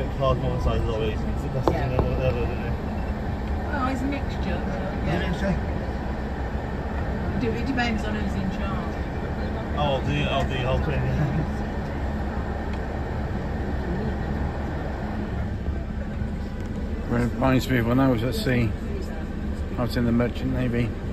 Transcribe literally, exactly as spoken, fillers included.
get cars on one side of lorries. That's the Yeah. thing or the other, isn't it? Oh, it's a mixture. Yeah. Is it mixture? It depends on who's in charge. Oh, the, oh, the whole thing, yeah. Reminds me of when I was at sea. I was in the Merchant Navy.